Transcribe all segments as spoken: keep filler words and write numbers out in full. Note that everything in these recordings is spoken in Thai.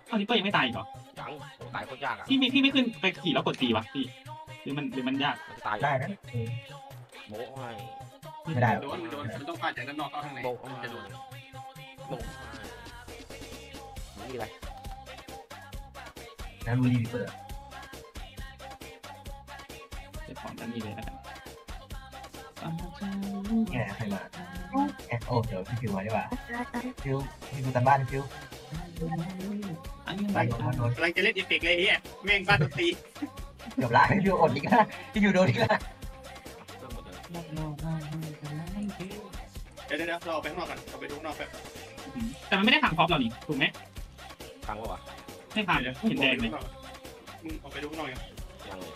ตอนนี้เปิ้ลยังไม่ตายอีกเหรอยังตายโคตรยากอ่ะพี่ไม่พี่ไม่ขึ้นไปขี่แล้วกดตีวะพี่หรือมันหรือมันยากมันจะตายได้นะโบ้ให้ไม่ได้โดนโดนมันต้องฟาดจากด้านนอกเข้าข้างในโบ้มันจะโดนโบ้ไม่มีอะไรนั้นรูรีเปิดเจะของจะมีเลยแล้วกันแง่ใครมาแง่โอ้เดี๋ยวพี่ฟิวมาดีกว่าฟิวพี่ฟิวกันบ้านฟิวอันนี้บ้านโดนบ้านโดนกำลังจะเล่นอีเฟกเลยเฮียแม่งฟาดโดนตีเกือบละพี่ฟิวอดอีกแล้วพี่ฟิวโดนอีกแล้วเริ่มหมดเลยเดี๋ยวเดี๋ยวเราไปข้างนอกกันเราไปดูข้างนอกแบบแต่มันไม่ได้ขังพร็อพเรานี่ถูกไหมฟังว่าวะไม่ขังไม่เห็นแดงเลยมึงออกไปดูข้างนอกยังยังเลย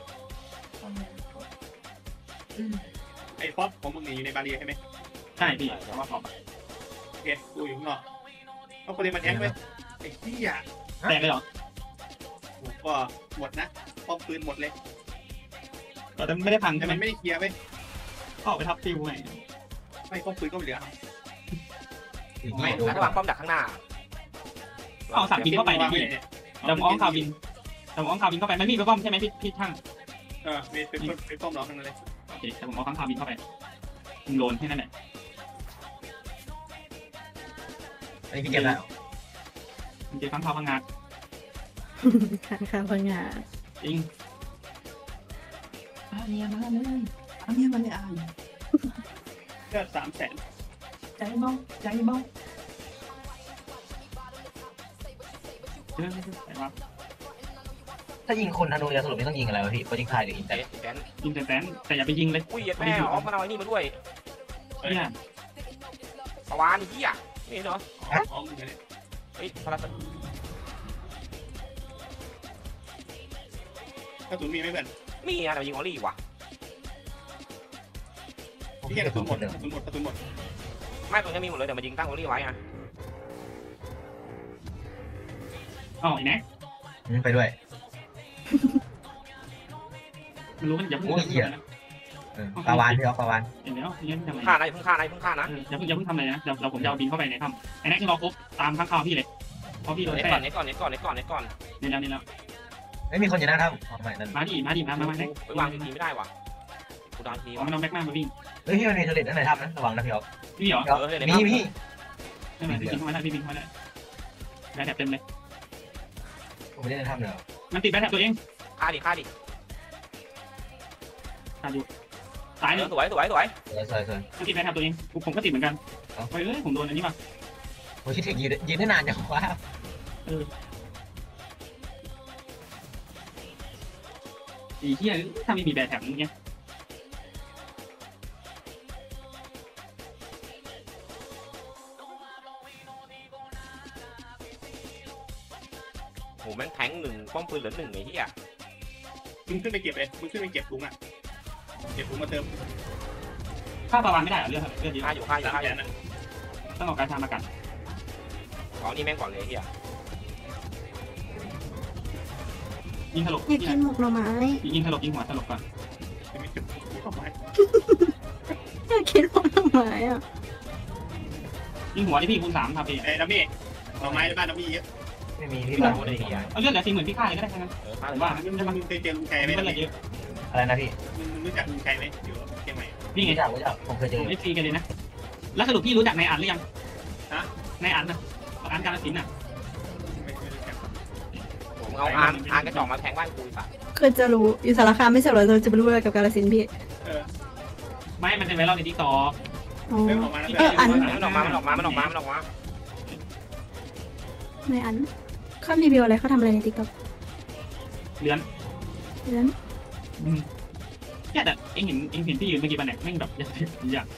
ไอ้ป๊อปของมึงหนีอยู่ในบาเรียใช่ไหมใช่พี่เพราะว่าพร็อพโอเคกูอยู่ข้างนอกเอาคนเดียวมาแทงไปไอ้เหี้ยแตกเลยเหรอกูก็หมดนะป้อมปืนหมดเลยแต่ไม่ได้พังแต่ใช่ไหมมันไม่ได้เคลียร์ไปก็ออกไปทับฟิวไงไม่ป้อมปืนก็เหลือไม่แล้ววางป้อมดักข้างหน้าเอาสัตว์บินเข้าไปดิพี่เดี๋ยวผมอ้อมคาวินเดี๋ยวผมอ้อมคาวินเข้าไปมันมีไปป้อมใช่ไหมพี่พี่ช่างเออเป็นเป็นป้อมล้อข้างนั้นเลยโอเคแต่ผมเอาข้างคาวินเข้าไปมึงโดนแค่นั้นแหละอันนี้พี่เก็บแล้วมึงเจอข้างคาพังงาค่ะค่ะพังงาจริงอันนี้มาเลยอันนี้มันไม่อายก็สามแสนใจเบาใจเบาเรื่องไหนวะถ้ายิงคนธนูจะสรุปไม่ต้องยิงอะไรวะพี่โปรจิงคายหรืออินเตเตอร์แตนยิงแต่แตนแต่อย่าไปยิงเลยอุ้ยแม่ออฟมาเอาไอ้นี่มาด้วยเนี่ยสวานที่อ่ะนี่เนาะอ๋อมึงเนี่ยเฮ้ยพลัสกระสุนมีไหมเพื่อนมีอะแต่ยิงออลลี่ว่ะพี่แค่กระสุนหมดกระสุนหมดกระสุนหมดไม่ตัวนี้มีหมดเลยแต่มายิงตั้งออลลี่ไว้อะอ๋อไอ้แน็กไปด้วยมันรู้มันอย่าเพิ่งปาวานพี่ออฟปาวานเดี๋ยวเดี๋ยวทำไมฆ่านะเพิ่งฆ่านะเพิ่งฆ่านะอย่าเพิ่งอย่าเพิ่งทำอะไรนะเดี๋ยวเราผมจะเอาบินเข้าไปในถ้ำไอ้แน็กรอครบตามข้างคาวพี่เลยเพราะพี่โดนเน็ตแทรก่อก นเน็ตก่อนเน็ตก่อนเน็ตก่อนเน็ตก่อนนี่แล้วนี่แล้วไม่มีคนอยู่นะครับอ๋อไม่นั่นมาดิมาดิมามามาแน็กไปวางทีไม่ได้ว่ะกูดาวทีอ๋อมันเอาแม็กมามาวิ่งเฮ้ยพี่มันมีเทเลตนั่นไหนทับนะระวังนะพี่ออฟพี่เหรอเออเลยมีพี่ไม่ไม่พี่บินเข้ามาได้พี่บินเข้ามาได้แบทแท็บเต็มเลยผมไม่ได้ทำเลยมันติดแบทแท็บตัวเองฆ่าดิฆ่าดิตายอยู่ตายหนึ่งสวยสวยสวยสวยสวยสวยมันติดแบทแท็บตัวเองผมก็ติดเหมือนกันเฮ้ยเอ้ยผมโดนอันนี้มาโอ้ชิเทคยืนยืนได้นานจังวะอีเหี้ยถ้าไม่มีแบทแท็บเนี้ยโหแม่งแทงหนึ่งป้อมปืนเหลือหนึ่งไอ้เหี้ยมึงขึ้นไปเก็บเลยมึงขึ้นไปเก็บถุงอ่ะเก็บถุงมาเติมฆ่าปลาวานไม่ได้เหรอเลือดเลือดเยฆ่าอะอยู่ฆ่าอยู่สามฆ่าอแสยู่นอ่ะต้องเอาการทามากันอ๋อนี่แม่งก่อนเลยไอ้เหี้ยยิงถลบอยากกินหมกหน่อไม้ยิงถลบยิงหัวถลบก่อนไม่จุดเข้าไปอยากกินหมกหน่อไม้อ่ะยิงหัวที่พี่คูณสามครับพี่ไอ้ดัมมี่เอาไม้ในบ้านดัมมี่เยอะไม่มีพี่บ้านไม่มีเอาเลือดเหลือสี่หมื่นพี่ฆ่าเลยก็ได้ทั้งนั้นเออฆ่าผมว่าว่ามึงมึงเคยเจอลุงชัยไหมไม่ดัมเหลือมี่เยอะอะไรนะพี่มึงรู้จักลุงชัยไหมอยู่เชียงใหม่นี่ไงรู้จักรู้จักผมเคยเจผอมเอฟซีกันเลยนะแล้วสรุปพี่รู้จักนายอันหรือยังนายอันนะอันการศิลป์น่ะไม่รู้จักผมเอาอานอานกระจอกมาแทงบ้านกูอีกฝั่งคือจะรู้อยู่สารคามไม่ใช่เหรอเราจะไปรู้อะไรกับกาลสินธุ์พี่เออไม่มันเป็นไวรัลในทิกตอกอ๋อเรื่องของมันนะเอออันมันออกมามันออกมามันออกมามันออกมาในอันเขารีวิวอะไรเขาทำอะไรในติ๊กต็อกเลือนเรื่องเนี่ยแต่เอ็งเห็นเอ็งเห็นพี่ยืนเมื่อกี้ป่ะเนี่ยแม่งแบบอยากอยาก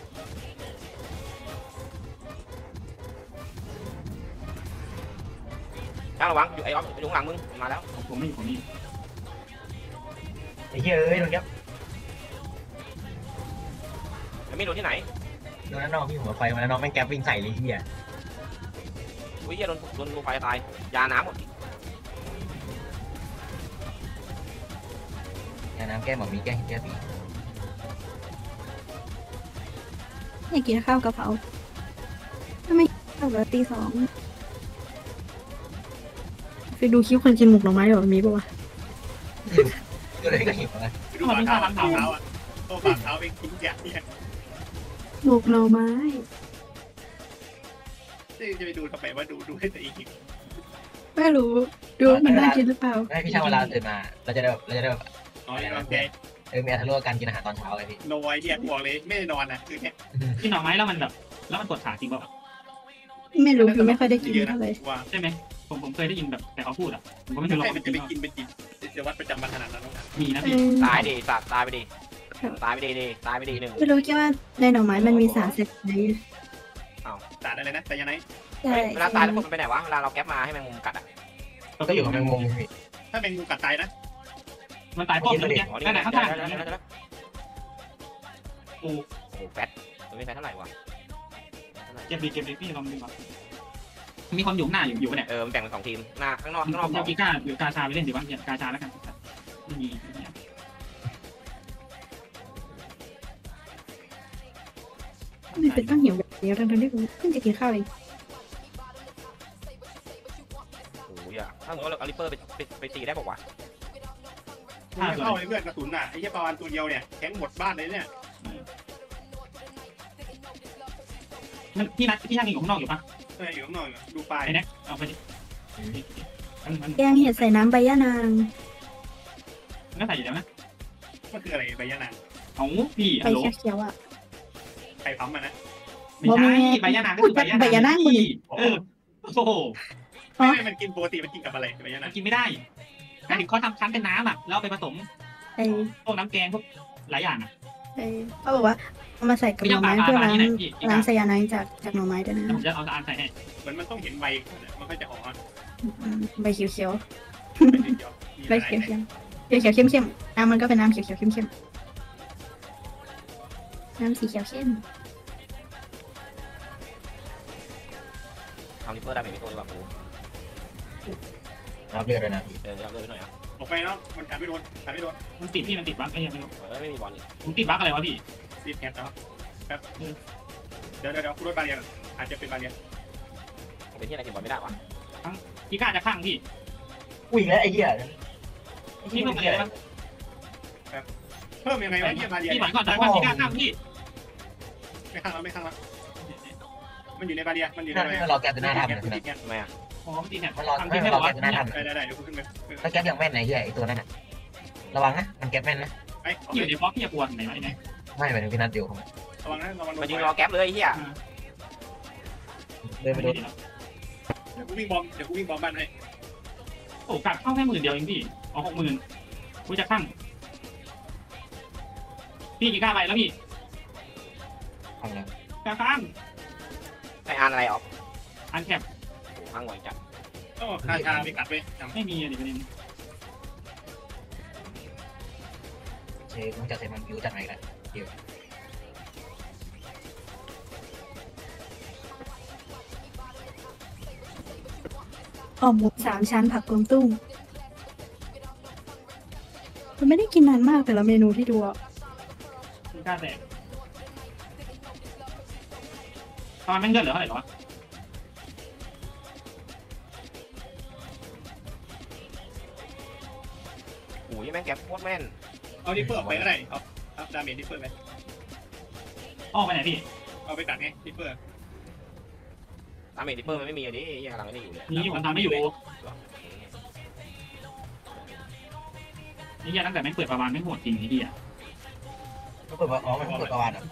จ้าระวังอยู่ไอ้ออฟอยู่ข้างหลังมึงมาแล้วผมไม่ผมนี่ไอ้เหี้ยเอ้ยโดนยับไม่โดนที่ไหนโดนนั่นนอกพี่หัวไฟมาแล้วน้องแม่งแก๊ปวิ่งใส่เลยเหี้ยอุ้ยเหี้ยโดนโดนลูกไฟตายยาน้ำหมดยาน้ำแก้หมอมีแก้แก้ปีอยากกินข้าวกะเพราทำไมข้าวเหลือตีสองไปดูคลิปคนกินหมกหน่อไม้แบบมีปะวะก็เลยก็หิวนะดูบาเท้าบาเท้าอ่ะโอ้บาเท้าเองกินแกะเนี่ยหมกหน่อไม้จะไปดูทำไมว่าดูดูให้ตัวเองไม่รู้ดูว่ามันน่ากินหรือเปล่าให้พี่ช่างเวลาตื่นมาเราจะได้แบบเราจะได้แบบอ๋อโอเคเออมีอัตราการกินอาหารตอนเช้าไงพี่โนไอเดียบอกเลยไม่ได้นอนนะคือเนี่ยกินหน่อไม้แล้วมันแบบแล้วมันปวดขาจริงเปล่าไม่รู้คือไม่ค่อยได้กินเท่าไหร่ว่าใช่ไหมผมผมเคยได้ยินแบบแต่เขาพูดอ่ะผมก็ไม่เคยลองใช่มันจะกินไปกินเป็นจิตจะวัดประจำวันขนาดนั้นนะมีนะเอพี่อตายดิสัตว์ตายไปดิตายไปดิดิตายไปดิหนึ่งไม่รู้แค่ว่าในหน่อไม้มันมีสารเสพติดสารอะไรนะแต่ยังไงใช่เวลาตายแล้วมันไปไหนวะเวลาเราแก๊ปมาให้แมงมุมกัดอ่ะก็อยู่กับแมงมุมพี่ถ้าเป็นงูกัดตายนะมันตายป้อมเลยเนี่ยอ๋อนี่นั่นแหละข้างๆแล้วนั่นแล้วแหละแล้วโอ้โอ้โหแฟตมันไม่แฟตเท่าไหร่วะเก็บดีเก็บดีพี่ลองดูก่อนมีคนอยู่หน้าอยู่อยู่เนี่ยเออมันแบ่งเป็นสองทีมหน้าข้างนอกข้างนอกเดี๋ยวกีก้าหรือกาชาไปเล่นดีวะเนี่ยกาชาแล้วกันไม่มีไม่เป็นต้องหิวแบบนี้ทั้งๆที่กูเพิ่งจะกินข้าวเองโอ้ยถ้าสมมติเราเอาลิปเปอร์ไปไปไปตีได้บอกว่าวะไม่เข้าเลยเพื่อนกระสุนอ่ะไอ้แค่ประมาณตัวเดียวเนี่ยแข็งหมดบ้านเลยเนี่ยมันพี่นัทพี่ช่างอยู่ข้างนอกอยู่ปะเอออยู่ข้างนอกดูปลายไอ้แน็กเอาไปดิมันมันแกงเห็ดใส่น้ำใบย่านางมันก็ใส่อยู่แล้วนะมันคืออะไรใบยะนางเอาพี่ใบฮัลโหลเขียวๆอ่ะไข่พัมอ่ะนะไม่ใช่ใบยานางก็คือใบยานางใบยานางพี่เออโอ้โหไม่มันกินปกติมันกินกับอะไรใบยะมันนางกินไม่ได้หมายถึงเขาทำชั้นเป็นน้ำอ่ะแล้วเอาไปผสมไอ้พวกน้ำแกงพวกหลายอย่างอ่ะไอ้เขาบอกว่าเอามาใส่กับหน่อไม้เพื่อล้างล้างไซยาไนด์จากจากหน่อไม้ด้วยนะผมจะเอาอ่านใส่ให้เหมือนมันต้องเห็นใบมันก็จะออกอืมใบเขียวใบเขียวๆใบเขียวๆเขียวๆเข้มๆน้ำมันก็เป็นน้ำเขียวๆเข้มๆน้ำสีเขียวเข้มเอาลิปเปอร์ได้ไปตัวดีกว่ากูรับเลือดเลยนะเออเอาเลยหน่อยอ่ะออกไปเนาะมันกัดไม่โดนกัดไม่โดนมันติดพี่มันติดบั๊กไอ้ยังไม่รู้เออไม่มีบอลอีกผมติดบั๊กอะไรวะพี่ซีแคปเนาะครับเดี๋ยวเดี๋ยวเดี๋ยวคุณรถบาเรียอาจจะเป็นบาเรียเป็นที่อะไรเก็บบอลไม่ได้วะกีก้าจะข้างพี่อุ้ยแล้วไอ้เหี้ยพี่เพิ่มอะไรได้บ้างเพิ่มยังไงวะเนี่ยบาเรียพี่หวังก่อนนะว่ากีก้าข้างพี่ไม่ข้างแล้วไม่ข้างแล้วมันอยู่ในบาเรียมันอยู่ในนั่นบาเรียมันรอแกตัวหน้าทำเลยตินะดเนี่ยทำไมอ่ะอ๋อมันติดเนี่ยมันรอทำไม่ที่มัไม่นรบออกแกว่าตัวหน้าทำได้ได้ได้เดี๋ยวขึ้นไปแล้วแก๊ปยังแม่นไหนเหี้ยไอ้ตัวนั่นน่ะระวังนะมันแก๊ปแม่นนะไอ้พี่อยู่ในบล็อกพี่จะปวดไหนวะไอ้เนี่ยไม่หมายถึงพี่นัทอยู่ระวังนะระวังมายืนรอแก๊ปเลยไอ้เฮียเดินไปดูเดี๋ยวกูวิ่งบอมเดี๋ยวกูวิ่งบอมบ้านให้โอ้กัดเข้าแค่หมื่นเดียวเองพี่เอาหกหมื่นกูจะข้างพี่กีก้าไปแล้วพี่ทำแล้วกาข้างไออ่านอะไรออกอันแคปโอ้ข้างไหวจัดโอ้คาชาไปกัดไปจำไม่มีอะไรประเด็นเชฟมึงจะเสร็จมันบิวจัดไหนกันอ่อมหมูสามชั้นผักกวางตุ้งมันไม่ได้กินนานมากแต่ละเมนูที่ดูอ่ะกีก้าแตกตอนแม่งเลือดเหลือเท่าไหร่วะโอ้ยแม่งแก๊ปโคตรแม่นเอาดิเปอร์ออกไปก็ได้เอาเอาดาเมจดิเปอร์ไปออกไปไหนพี่เอาไปกัดไงดิเปอร์ตามเมดิเปอร์มันไม่มีอันนี้ยังกำลังไม่ได้อยู่เลยนี่อยู่มันทำไม่อยู่นี่ยังตั้งแต่แม่งเปิดประมาณไม่โหดจริงไอ้พี่อ่ะก็เปิดว่าอ๋อมันเปิดประวันอ่ะ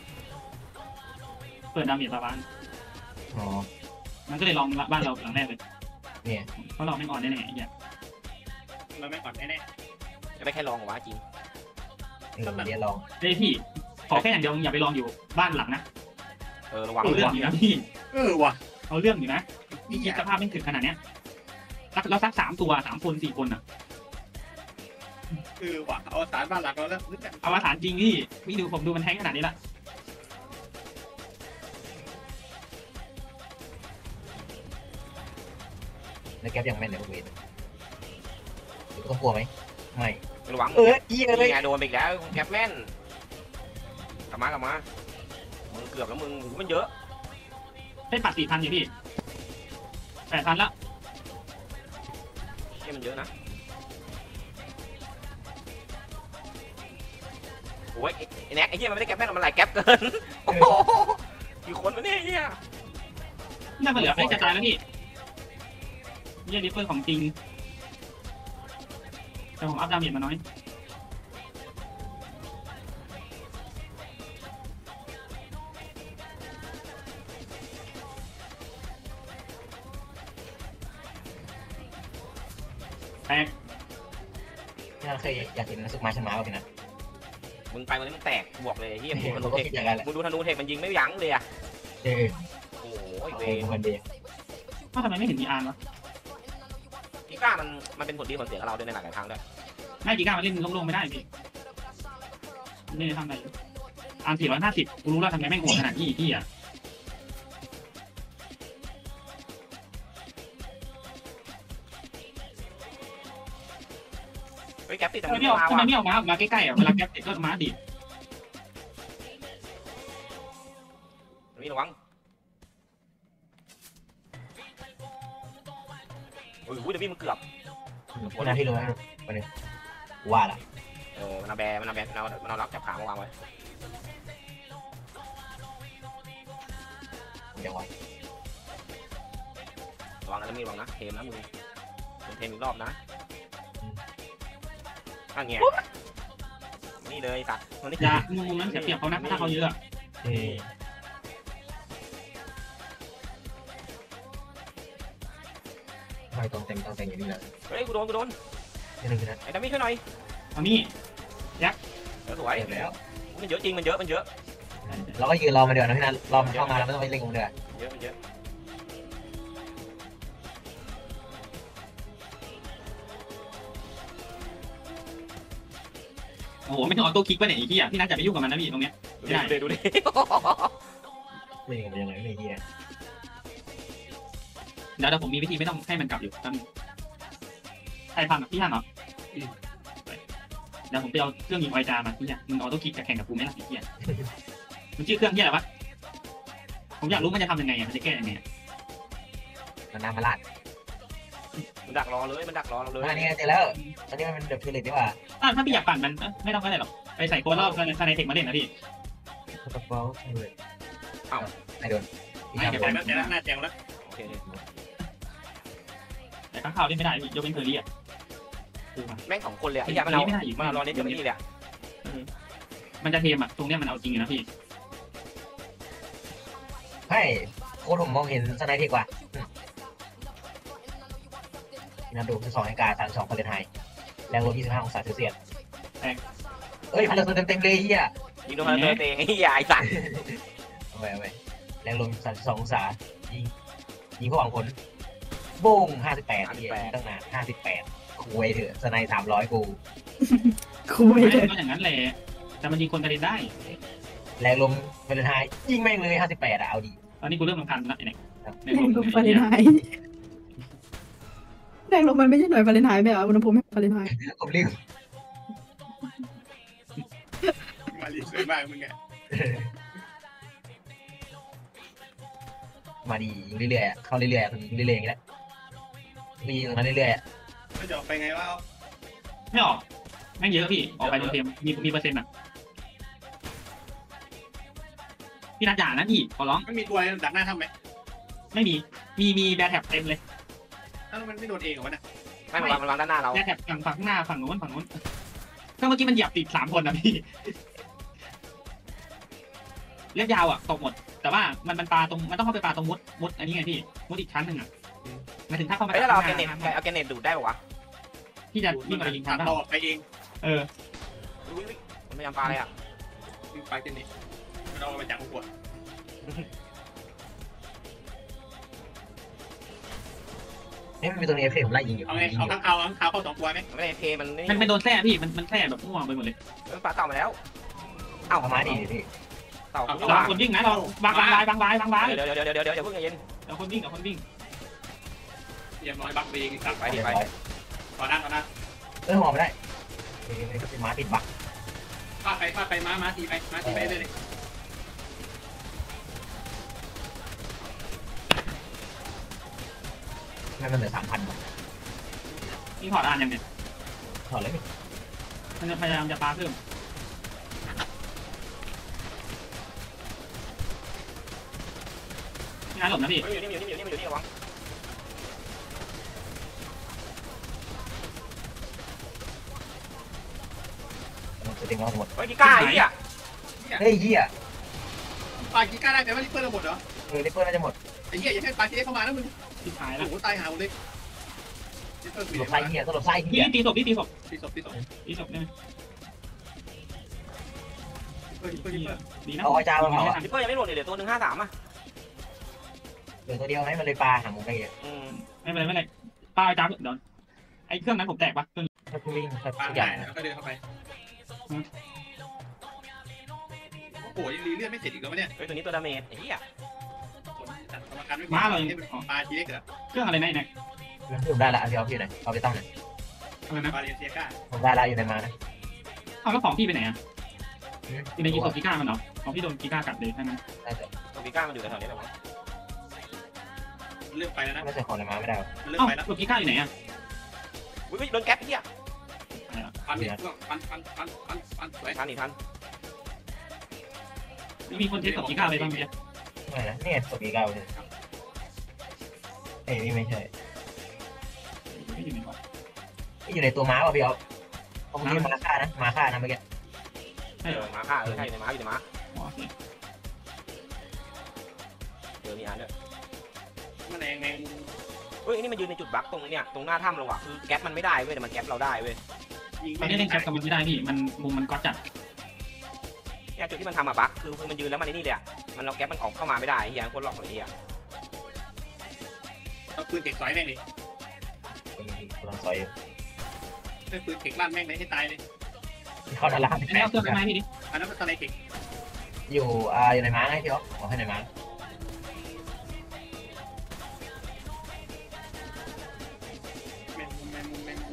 เปิดดาเมจประมาณอ๋อมันก็เลยลองบ้านเราหลังแรกเลยเนี่ยเพราะเราไม่อ่อนแน่ๆไอ้เนี่ยเราไม่ก่อนแน่จะไม่แค่ลองวะจริงเออเดี๋ยวลองเฮ้ยพี่ขอแค่อย่างเดียวอย่าไปลองอยู่บ้านหลังนะเออระวังเอาเรื่องอยู่นะพี่ๆเออว่ะเอาเรื่องอยู่นะพี่คิดสภาพไม่ถึงขนาดเนี้ยแล้วสักสามตัวสามคนสี่คนอ่ะเออว่ะเอาสารบ้านหลักเราแล้วนึกกันเอามาฐานจริงพี่พี่ดูผมดูมันแท้งขนาดนี้ละแล้วแก๊ปยังแม่นเลยเวทต้องกลัวไหมไม่ระวังเออเหี้ยเลยนี่ไงโดนไปอีกแล้วแก๊ปแม่นกลับมากลับมามึงเกือบแล้วมึงมันเยอะได้ปัดสี่พันอยู่พี่แปดพันละนี่มันเยอะนะโอ้ยไอ้แน็กไอ้เหี้ยมันไม่ได้แก๊ปแม่นมันหลายแก๊ปเกินโอ้โหกี่คนวะเนี่ยไอ้เหี้ยน่าจะเหลือไม่จะตายแล้วพี่เยี่ยริปเปอร์ของจริงแต่ผมอัพดาเมจมาน้อยแตกน่าเคยอยากเห็นนักศึกมาชนะบ้างนะมึงไปวันนี้มึงแตกกูบอกเลยไอ้เหี้ยมึงดูธเขานูก็เทคคิดอย่างนั้นแหละมึงดูธนูเทคมันยิงไม่ยั้งเลยอะเออโอ้ยเวเออมันดีว่าทำไมไม่เห็นมีอาร์วะกีก้ามันมันเป็นผลดีผลเสียกับเราด้วยในหลายๆครั้งด้วยไม่กีก้ามาเล่นโล่งๆไม่ได้พี่นี่ทำอะไรอาร์สี่ร้อยห้าสิบกูรู้แล้วทำไมแม่งโหดขนาดนี้พี่อ่ะเฮ้ยแก๊ปติดแต่ทำไมมันไม่ไม่ออกมาทำไมว่ะไม่ออกมามาใกล้ๆอ่ะเวลาแก๊ปติดก็มาดินี่ระวังโอ้ยเดี๋ยวพี่มึงเกือบหน้าที่รู้ไหมวันนี้ว่าละเออมันเอาแบมันเอาแบมันเอามันเอาล็อกจับขามาวางไว้เดี๋ยววะระวังนะมีระวังนะเทมนะมึงเป็นเทมอีกรอบนะอันเงี้ยนี่เลยตัดมันนี่อย่ามุมนั้นเสียเปรียบเขานะถ้าเขาเยอะเออไม่ต้องเต็มต้องเต็มอย่างนี้เลยเฮ้ยกูโดนกูโดนนี่นึงนะไอ้ดัมมี่ช่วยหน่อยเอานี่เออสวยเสร็จแล้วมันเยอะจริงมันเยอะมันเยอะเราก็ยืนรอมาเดี๋ยวนะพี่นัทรอมันเข้ามาแล้วไม่ต้องไปเล่นกันเดี๋ยวเยอะมันเยอะโอ้โหไม่ต้องออโต้คลิกป่ะเนี่ยไอ้พี่อ่ะพี่น่าจะไปยุ่งกับมันนะพี่ตรงเนี้ยดูดิดูดิเล่นกันยังไงไม่เฮียเดี๋ยวเดี๋ยวผมมีวิธีไม่ต้องให้มันกลับอยู่ตั้งใครพังอ่ะพี่พังเหรอเดี๋ยวผมไปเอาเครื่องยิงไวจามาพี่อ่ะมึงออโต้คลิกจะแข่งกับกูไหมล่ะไอ้พี่อ่ะมันชื่อเครื่องที่อะไรวะผมอยากรู้มันจะทำยังไงอ่ะมันจะแก้ยังไงมันน้ำมาลาดมันดักรอเลยมันดักรอเราเลยอันนี้เสร็จแล้วอันนี้มันเป็นแบบฟิลิปดีกว่าถ้าถ้าพี่อยากปั่นมันไม่ต้องก็ได้หรอกไปใส่โค้ดรอบคาในเทคมาเล่นนะพี่กระเป๋าเลยไอ้โดนไม่เดี๋ยวแจกแล้วแจกแล้วหน้าแจกแล้วโอเคแต่ข้างข่าวเล่นไม่ได้พี่ยกเป็นเคอรี่อ่ะคือมันแม่งสองคนเลยไอ้ยามันเอามันเอารอเน็ตเดี๋ยวนี่เลยมันจะเทมอ่ะตรงเนี้ยมันเอาจริงนะพี่ให้โค้ดผมมองเห็นสไนด์ดีกว่านะดูสองนาฬิกาสามสองฟาเรนไฮต์แรงลมยี่สิบห้าองศาเซลเซียสเฮ้ยพันละเต็มเต็มเลยเฮียยิงโดนเตะเตะไอ้ยาไอ้สัตว์เอาไปเอาไปแรงลมสามสิบสององศายิงยิงเข้าหวังผลบุ้งห้าสิบแปดเฮียตั้งนานห้าสิบแปดคุยเถอะสไนด์สามร้อยกูคุยไม่เลยก็อย่างนั้นแหละแต่มันยิงคนกระเด็นได้แรงลมฟาเรนไฮต์ยิงแม่งเลยห้าสิบแปดอะเอาดีตอนนี้กูเริ่มรำคาญแล้วไอ้เนี่ยแรงลมฟาเรนไฮต์แรงลมมันไม่ใช่หน่วยฟาเรนไฮต์ไหมอ่ะอุณหภูมิฟาเรนไฮต์ผมรีบมาลีสวยมากมึงไงมาดียิงเรื่อยๆเข้าเรื่อยๆยิงเรื่อยๆอย่างนี้แหละมีตรงนั้นเรื่อยก็จะออกไปไงวะไม่ออกแม่งเยอะพี่ออกไปโดนเทมมีมีเปอร์เซ็นต์อ่ะพี่นัดจ่านะพี่ขอร้องมันมีตัวดักหน้าทำไหมไม่มีมีมีแบร์แท็บเต็มเลยถ้ามันไม่โดนเองเหรอวะเนี่ยไม่มันวางมันวางด้านหน้าเราแบร์แท็บฝั่งฝั่งข้างหน้าฝั่งโน้นฝั่งโน้นก็เมื่อกี้มันเหยียบติดสามคนนะพี่เรียกยาวอ่ะตกหมด แต่ว่ามันมันปลาตรงมันต้องเข้าไปปลาตรงมุดมุดอันนี้ไงพี่มุดอีกชั้นหนึ่งอ่ะหมายถึงถ้าเข้ามาไอ้ยเราเอาแกนเน็ตเอาแกนเน็ตดูดได้ป่าวะพี่จะวิ่งไปยิงตัทัดนได้ต่อไปเองเออมันพยายามปลาอะไรอ่ะไปกันนี่มันเอามาจากหัวๆนี่มันมีตรงนี้เฟรมไล่ยิงอยู่เอาไงเอาข้างเอาข้างเขาเข้าสองตัวไหมไม่ได้เทมันมันเป็นโดนแท้พี่มันมันแท้แบบมั่วไปหมดเลยมันปลาเต่ามาแล้วเอ้ามาดิพี่เต่าเราคนวิ่งนะเราวางวางลายวางลายวางลายเดี๋ยวเดี๋ยวเดี๋ยวเดี๋ยวเดี๋ยวเพิ่งเย็นเราคนวิ่งเราคนวิ่งเยี่ยมน้อยบักเองตัดไปดิไปต่อหน้าต่อหน้าเออมองไม่ได้เฮ้ยเป็นม้าติดบักฟาดไปฟาดไปม้าม้าทีไปม้าทีไปเลยให้มันเหลือสามพันนี่ถอดอ่านยังเนี่ยถอดเลยมันจะพยายามจะปาเพิ่มงานหลบนะพี่มันอยู่นี่มันอยู่นี่มันอยู่นี่มันอยู่นี่ระวังมันจะดึงเราหมดเฮ้ยกีก้าไอ้เหี้ยเฮ้ยเหี้ยปากีก้าได้แต่ว่าลิปเปอร์เราหมดเหรอเออริปเปอร์น่าจะหมดไอ้เหี้ยอย่าให้ปากีก้าเข้ามานะมึงที่ท้ายโอ้แล้วโหตายหาหมดเลยลิปเปอร์หลบไส้เหี้ยก็หลบไส้พี่เหี้ยตีศพพี่ตีศพตีศพตีศพตีศพได้ไหมเฮ้ยลิปเปอร์ลิปเปอร์ดีนะเอาไอ้จ้ามาเผาอ่ะลิปเปอร์ยังไม่หมดเลยเหลือตัวหนึ่งห้าสามอ่ะเหลือตัวเดียวให้มันเลยปลาหางมุมไปเงี้ยอืมไม่เป็นไรไม่เป็นไรป้าจ้าเดี๋ยวไอ้เครื่องนั้นผมแตกปะเครื่องถ้าคุณวิ่งถ้าปาทุกอได้ย่างแล้วก็เดินเข้าไปโอ้โหยังรีเลือดไม่เสร็จอีกแล้วเนี่ยเฮ้ยตัวนี้ตัวดาเมจไอ้เหี้ยจัดกรรมการไม่มาเลยปาทีเล็กเหรอเครื่องอะไรนะเนี่ยมันผมได้ละเอาพี่เอาพี่ไหนเอาไปตั้งหน่อยอะไรนะปาเลนเซียก้าผมได้ละอยู่ในมานะเอาแล้วของพี่ไปไหนอ่ะอยู่ในอีโซกิก้ามันเหรอของพี่โดนกิก้ากัดเลยทั้งนั้นน่าจะตัวกีก้ามันอยู่แถวๆนี้แหละมั้งเริ่มไปแล้วนะไม่ใช่ของในมาไม่ได้เริ่มเอ้าไปแล้วโซกิก้าอยู่ไหนอ่ะอุ้ยโดนแก๊ปไอ้เหี้ยปันปันปันปันปันปันสวยทันอีกทันมีคนเทสโซกิก้าไปบ้างไหมไม่นะนี่ตัวนี้เก้าเลยเอ้ยนี่ไม่ใช่ไม่อยู่ในก่อนนี่อยู่ในตัวม้าป่ะพี่เอาเอาเมื่อกี้มาฆ่านะมาฆ่านะเมื่อกี้เออหมาฆ่าเออใช่อยู่ในหมาอยู่ในหมาโอเคเจอมีอันด้วยแมลงแมงเฮ้ยนี่มันยืนในจุดบั๊กตรงเนี้ยตรงหน้าถ้ำเราว่ะคือแก๊ปมันไม่ได้เว้ยแต่มันแก๊ปเราได้เว้ยยิงตอนนี้เล่นแคปกับมันไม่ได้พี่มันมุมมันก็จัดเนี่ยจุดที่มันทำอะบั๊กคือมันยืนแล้วมันในนี่เลยอะมันเราแก๊ปมันออกเข้ามาไม่ได้ไอ้เหี้ยโคตรล็อกเลยไอ้เหี้ยเอาปืนเก็กสอยแม่งดิกำลังซอยอยู่เล่นปืนเก็กลั่นแม่งเลยให้ตายเลยเข้าด้านล่างอันนี้เอาเครื่องไปไหมพี่ดิอันนั้นเป็นสไนเก็กอยู่อ่าอยู่ในม้าไงพี่อ๊อฟขอให้ในม้าแมงมุมแมงมุมแมงมุม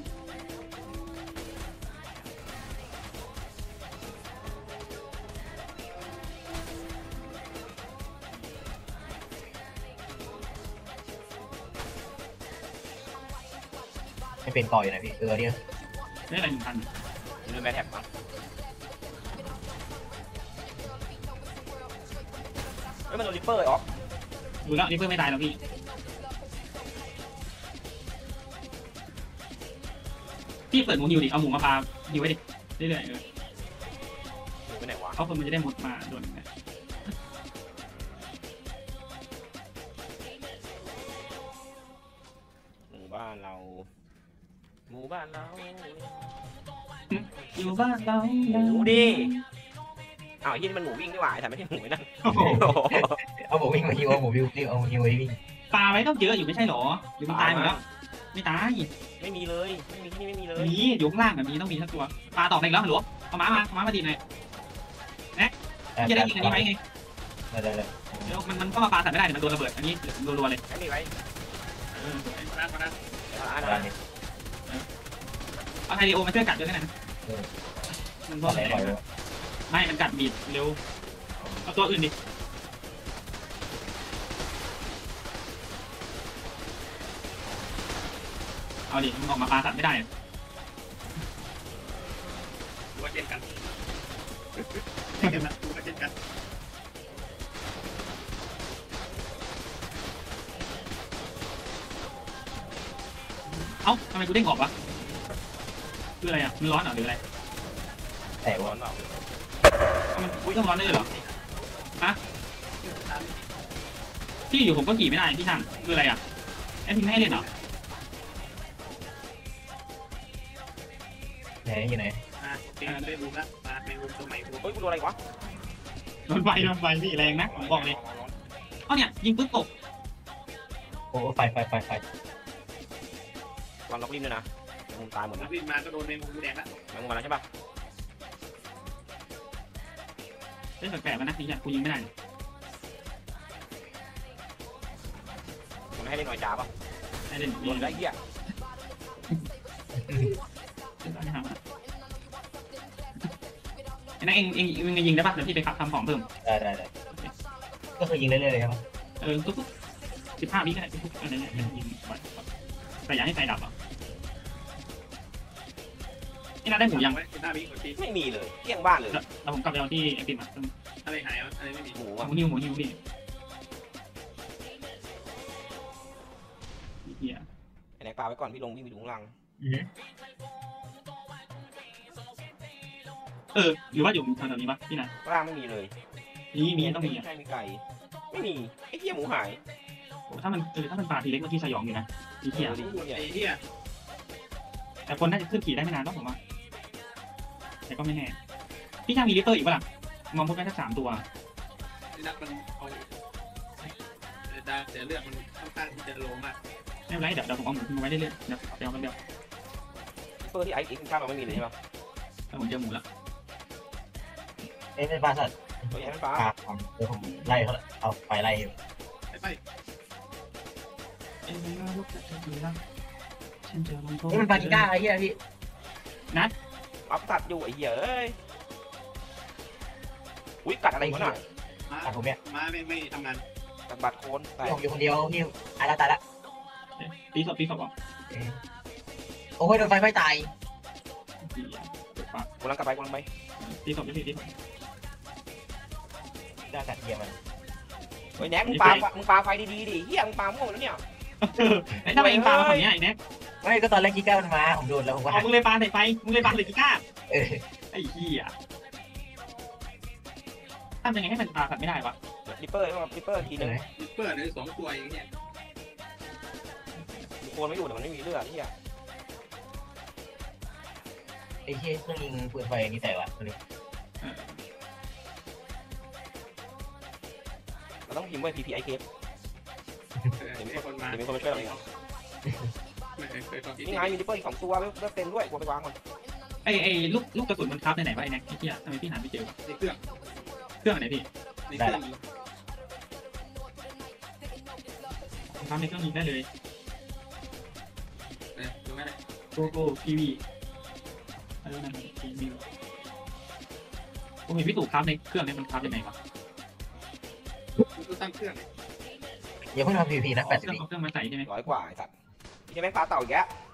ไม่เป็นต่ออยู่นะพี่เออเนี่ยได้อะไรหนึ่งพันเดินแบทแท็บมั้งเฮ้ยมันโดนริปเปอร์ไอ้อ๊อฟดูแล้วนี่เพื่อไม่ตายแล้วพี่พี่เปิดหมูฮิวดิเอาหมูมาปาฮิวไว้ดิเรื่อยๆเอออยู่ไปไหนวะเขาคนมันจะได้หมดมาโดนนะหมู่บ้านเราหมู่บ้านเราอยู่บ้านเราหมูดิอ้าวไอ้เหี้ยนี่มันหมูวิ่งนี่หว่าแต่ไม่ใช่หมูนั่นโอ้โหเอาหมูวิ่งมาฮิวเอาหมูวิ่งเอาหมูฮิวไว้วิ่งปลาไว้ต้องเยอะอยู่ไม่ใช่หรอหรือมันตายหมดแล้วไม่ตายไม่มีเลยไม่มีที่นี่ไม่มีเลยมีอยู่ข้างล่างแบบนี้ต้องมีทั้งตัวปลาตอกอีกแล้วหรอเอาม้ามาเอาม้ามาดีหน่อยจะได้ยิงอันนี้ไหมไงได้ได้ได้เดี๋ยวมันมันก็มาปลาใส่ไม่ได้มันโดนระเบิดอันนี้รัวๆเลยแค่นี้ไว้เออร้านร้านอ่าได้นี่เอาไทเดโอมาช่วยกัดด้วยนะมันก็อะไรแรปล่อยงไม่มันกัดบีบเร็วเอาตัวอื่นดิเอาดิมันออกมาปลาสัตว์ไม่ได้ดูว่าเช่นกันเช่นกันนะดูว่าเช่นกันเอ้าทำไมกูเด้งออกวะคืออะไรอ่ะมันร้อนเหรอหรืออะไรแต่ร้อว่านเปล่ามันอุ้ยต้องร้อนได้เลยเหรอฮะพี่อยู่ผมก็ขี่ไม่ได้พี่ช่างคืออะไรอ่ะแอดมินไม่ให้เล่นเหรอไหนอยู่ไหนอ่าเล่นเล่นมุมละมาแมงมุมตัวใหม่มุมเฮ้ยกูโดนอะไรวะโดนไฟโดนไฟพี่แรงนะผมบอกเลยเอ้าเนี่ยยิงปุ๊บตกโอ้ไฟไฟไฟไฟวางล็อกริมด้วยนะแมงมุมตายหมดมันะนวิ่งมาก็โดนแมงมุมแดงละแมงมุมมาแล้วใช่ปะเล่นแปลกๆแล้วนะนี่อ่ะกูยิงไม่ได้มันไม่ให้เล่นหน่อยจ้าปะให้เล่นโดนได้เหี้ยไอ้นั่นเองเองเองยิงได้ปะเดี๋ยวพี่ไปขับทำของเพิ่มได้ได้ได้ก็คือยิงเรื่อยๆเลยครับเออทุกๆสิบห้าวิก็ได้ทุกๆอะไรเงี้ยยิงแต่อย่าให้ไฟดับอ่ะนี่น่าได้หมูยังไว้หน้ามีคนตีไม่มีเลยเกลี้ยงบ้านเลยแล้วผมกลับไปเอาที่ไอติมอ่ะอะไรหายอะไรไม่มีหมูหอ่ะมูนิวหมูนิวนี่เฮียไอ้แน็กปลาไว้ก่อนพี่ลงวิ่งไปดูข้างล่างอืมเออหรือว่าอยู่ทางแบบนี้ปะพี่นะข้างล่างไม่มีเลยนี่มีต้องมีอ่ะใช่มีไก่ไม่มีไอ้เหี้ยหมูหายถ้ามันเออถ้ามันปลาทีเล็กเมื่อกี้สยองอยู่นะพี่เฮียดิไอ้เหี้ยแต่คนน่าจะขึ้นขี่ได้ไม่นานต้องผมว่าแต่ก็ไม่แน่พี่ช่างมีลิเตอร์อีกปะล่ะมองพวกนั้นสักสามตัวไอ้นักมันเอาดาเสียเลือดมันค่อนข้างที่จะโลมากไม่เป็นไรเดี๋ยวเดี๋ยวผมเอาหมูทิ้งไว้เรื่อยๆเดี๋ยวเดี๋ยวกันเดี๋ยวเปอร์ที่ไอ้อีกข้างเราไม่มีเลยใช่ปะถ้าผมเจอหมูแล้วเอ้ยเป็นปลาสัตว์ตัวใหญ่เป็นปลาปลาของเดี๋ยวผมไล่เขาละเอาไปไล่อยู่ไปไปเอ้ยลูกจะเจอหมูแล้วฉันเจอลงโทษนี่มันปลากีก้าไอ้เหี้ยพี่อัพตัดอยู่ไอ้เหี้ยเอ้ยอุ้ยกัดอะไรวะน่ะม้าอ่ะผมเนี่ยม้าไม่ไม่ทำงานกัดบัตรโคนแต่พี่ผมอยู่คนเดียวพี่ตายละตายละตีศพตีศพอ่ะเอ้ยโอ้ยโดนไฟไม่ตายตีอ่ะเปิดปากกูลังกลับไปกูลังไปตีศพตีศพตีศพกล้ากัดเกียร์มันเฮ้ยแน็กมึงปามึงปาไฟดีๆดิเหี้ยมึงปาโง่แล้วเนี่ยไอ้ทำไมเองปลามาฝั่งนี้ไอ้แน็กไม่ก็ตอนแรกกีก้ามันมาผมโดนแล้วผมก็เอาหันมึงเลยปลาใส่ไฟมึงเลยปลาใส่กีก้าเออไอ้เหี้ยทำยังไงให้มันปลาสัตว์ไม่ได้วะริปเปอร์ต้องริปเปอร์ทีนึงลิปเปอร์เลยสองตัวอย่างเงี้ยโคนไม่อยู่แต่มันไม่มีเลือดเหี้ยไอ้เหี้ยเครื่องยิงปืนไฟนี่แต่วะเลยเราต้องพิมพ์ไว้ พี พี ไอ เคเออมีคนมาเดี๋ยวมีคนมาช่วยเราเองไม่เคยตอนที่นี่ไงมีริปเปอร์อีกสองตัวเลือดเต็มด้วยกูไปวางก่อนไอ้ไอ้ลูกลูกกระสุนมันคราฟในไหนวะไอ้แน็กไอ้เหี้ยทำไมพี่หาไม่เจอวะในเครื่องเครื่องไหนพี่ในเครื่องคราฟในเครื่องยิงได้เลยเนี่ยดูไหมเนี่ยโกโก้พีวีอะไรนั่นพีวีผมเห็นพี่ตู่คราฟในเครื่องนี้มันคราฟยังไงวะดูตั้งเครื่องเนี่ยอย่าเพิ่งทำพีพีนะเอาแปดเคสิบรื่องวิเอาเครื่องมาใส่ใช่ไหมร้อยกว่าไอ้สัตว์ที่แม่งปลาเต่าอีกแล้ว